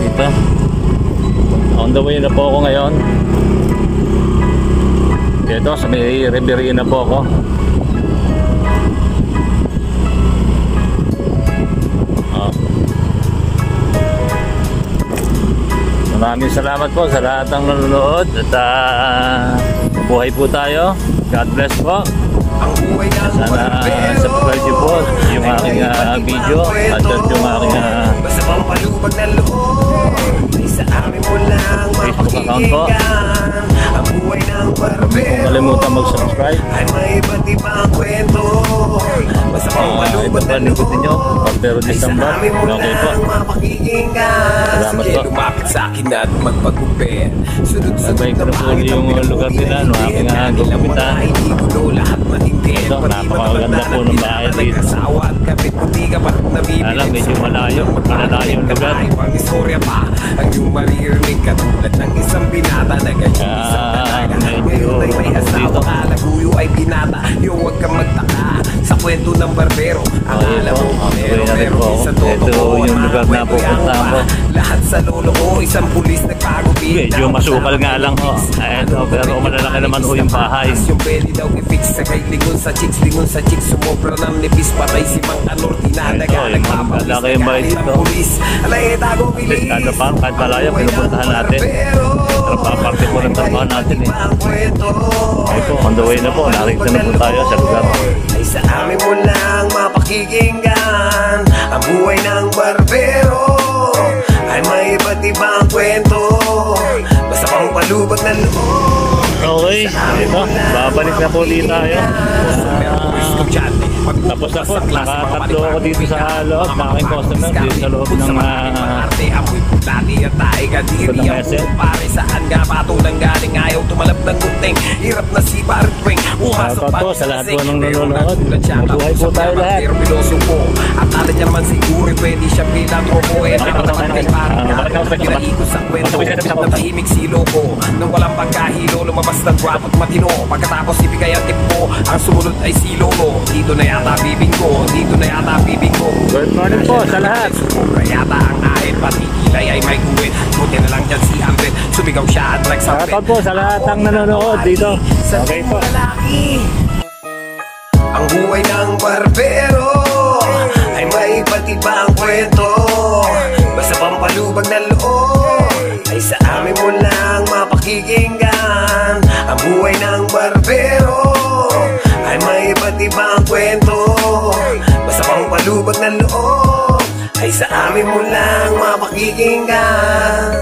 dito. On the way na po ako ngayon. Dito sa may Riberia na po ako. Maraming salamat po sa lahat ng nanonood at buhay po tayo. God bless po. Sana subscribe niyo po yung aking video at yung aking Facebook account po. Huwag kalimutan mag-subscribe. Ito pa, nikutin nyo pero December. Okay po. Salamat po. Sabay ko na po yung lugar nila, no, aking gugupitan. Ito, napakaganda po ng bahay dito. Alam, medyo malayo yung lugar. Sa kwento ng barbero, ang alam mo meron sa totoo. Ito yung lugar na pupuntahan ko. Lahat sa lolo ko, isang pulis nagpagupit. Medyo masukal nga lang ho. Ito, pero malalaki naman ho yung bahay. Yung pwede daw i-fix sa kay lingon sa chicks sumobra ng nipis, patay si Mang Anor, dinadaga nagpapalaki yung bahay dito. Alay, tago bilis. Kada parang kahit malaya, pinupuntahan natin. Pero paparte po ng trabaho natin eh. Ay po, on the way na po, narito na po tayo sa lugar. Ay sa amin mo lang mapakikinggan ang buhay ng barbero. Ay may iba't ibang kwento, basta pang palubag na loob. Okay, ito, babalik na po ulit tayo. Tapos na po, nakatatlo ako dito sa loob ng aking customer, dito sa loob ng SM. Saan nga patulang galing, ayaw tumalab ng gunting, hirap na si Bartwing. Umasok pa sa lahat po ng nanonood. Mabuhay po tayo lahat. At alam niya naman siguro pwede siya bilang tropo. Pinaikot sa kwento, natahimik si Loco. Nung walang pagkahilo, lumabas ng guwapo at matino. Pagkatapos ibigay ang tip mo, ang sumunod ay si Lolo. Dito na yata bibing ko. Good morning po sa lahat. Sumubra yata ang ahit, pati kilay ay may kuwit. Buti na lang dyan si Ambet, sumigaw siya at nagsampit. Shoutout po sa lahat ng nanonood dito. Okay po. Ang buhay ng barbero ay may iba't ibang kwento, basta pampalubag na loob. Ay sa amin mo lang mapakikinggan ang buhay ng barbero. Ay may iba't ibang kwento, basta pampalubag na loob. Ay sa amin mo lang mapakikinggan.